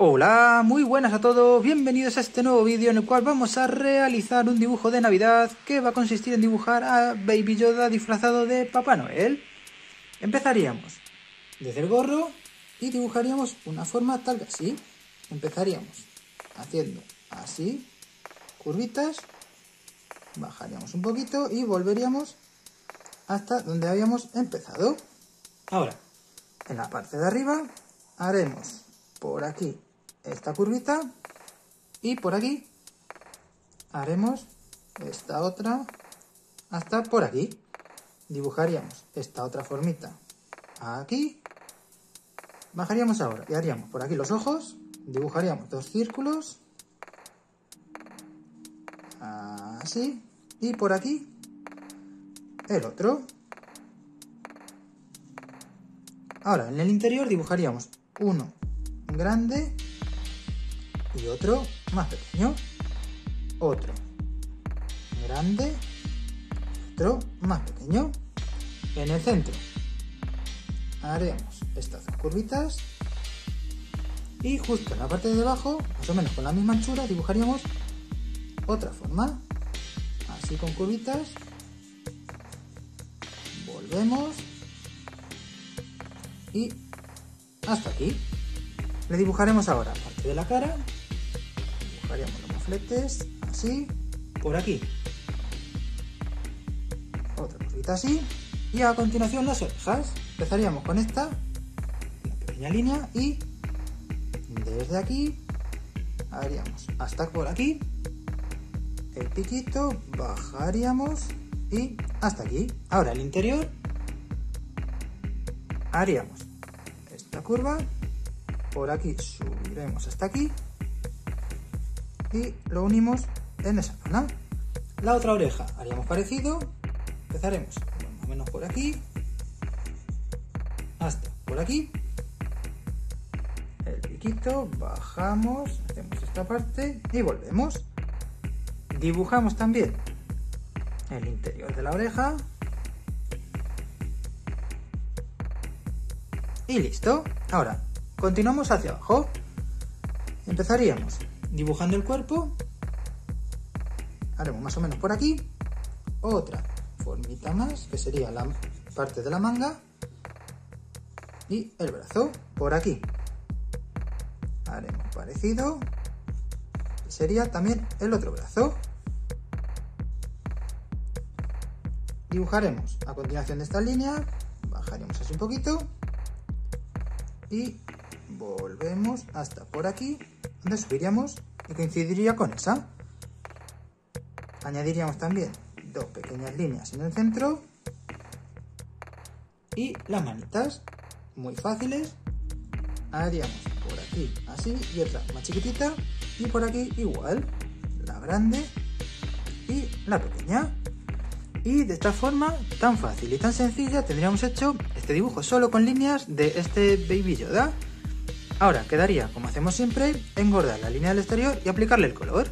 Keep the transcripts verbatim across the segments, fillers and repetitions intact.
Hola, muy buenas a todos, bienvenidos a este nuevo vídeo en el cual vamos a realizar un dibujo de Navidad que va a consistir en dibujar a Baby Yoda disfrazado de Papá Noel. Empezaríamos desde el gorro y dibujaríamos una forma tal que así. Empezaríamos haciendo así, curvitas, bajaríamos un poquito y volveríamos hasta donde habíamos empezado. Ahora, en la parte de arriba haremos por aquí esta curvita y por aquí haremos esta otra hasta por aquí. Dibujaríamos esta otra formita aquí, bajaríamos ahora y haríamos por aquí los ojos, dibujaríamos dos círculos así y por aquí el otro. Ahora en el interior dibujaríamos uno grande y otro más pequeño, otro grande, otro más pequeño. En el centro haremos estas dos curvitas y justo en la parte de abajo, más o menos con la misma anchura, dibujaríamos otra forma, así con curvitas, volvemos y hasta aquí. Le dibujaremos ahora parte de la cara, dibujaríamos los mofletes así, por aquí otra curvita así y a continuación las orejas. Empezaríamos con esta, una pequeña línea y desde aquí haríamos hasta por aquí el piquito, bajaríamos y hasta aquí. Ahora el interior haríamos esta curva, por aquí subiremos hasta aquí y lo unimos en esa zona. La otra oreja haríamos parecido, empezaremos más o menos por aquí hasta por aquí, el piquito, bajamos, hacemos esta parte y volvemos. Dibujamos también el interior de la oreja y listo. Ahora continuamos hacia abajo. Empezaríamos dibujando el cuerpo, haremos más o menos por aquí otra formita más que sería la parte de la manga y el brazo por aquí. Haremos parecido y sería también el otro brazo. Dibujaremos a continuación de esta línea, bajaremos así un poquito y volvemos hasta por aquí, donde subiríamos y coincidiría con esa. Añadiríamos también dos pequeñas líneas en el centro y las manitas, muy fáciles. Haríamos por aquí así y otra más chiquitita y por aquí igual, la grande y la pequeña. Y de esta forma tan fácil y tan sencilla tendríamos hecho este dibujo solo con líneas de este Baby Yoda. Ahora quedaría, como hacemos siempre, engordar la línea del exterior y aplicarle el color.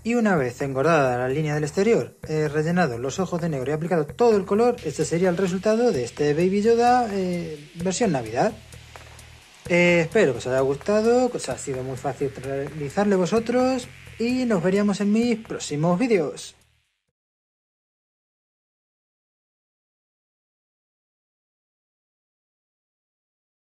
Y una vez engordada la línea del exterior, he rellenado los ojos de negro y aplicado todo el color, este sería el resultado de este Baby Yoda eh, versión Navidad. Eh, espero que os haya gustado, que os ha sido muy fácil realizarle vosotros y nos veríamos en mis próximos vídeos.